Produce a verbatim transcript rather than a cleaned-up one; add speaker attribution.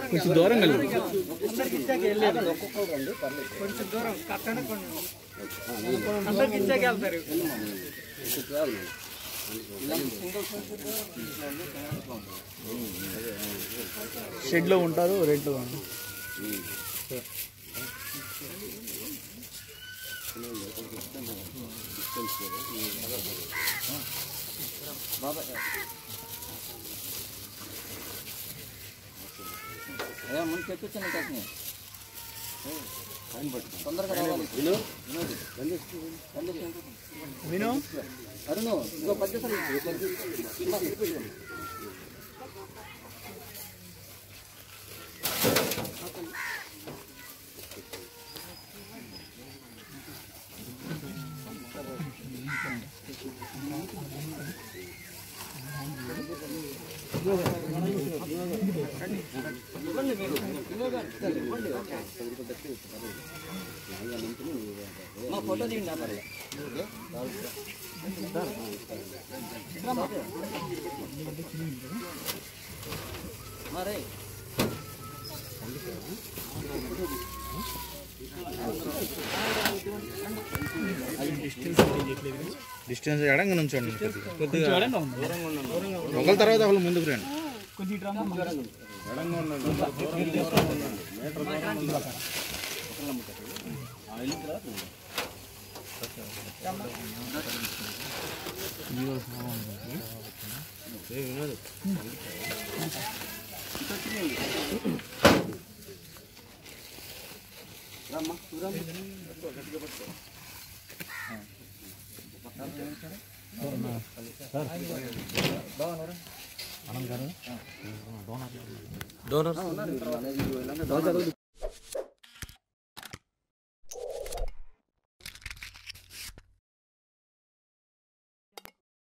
Speaker 1: కొంచెం దూరం వెళ్ళి
Speaker 2: కొంచెం దూరం కట్టండి అందరికి ఇచ్చాక వెళ్తారు.
Speaker 1: షెడ్లో ఉంటారు రేట్లో
Speaker 3: ముందు తెచ్చుచ్చాను కట్టిన తొందరగా రావాలి.
Speaker 1: విను
Speaker 3: అరుణు ఇంకో పద్ధతి మా ఫోటో తీయండి మరే
Speaker 1: డిస్టెన్స్ ఎడంగా నుంచోండి ఒకళ్ళ తర్వాత ఒకళ్ళు ముందుకు రండి.
Speaker 3: డోనర్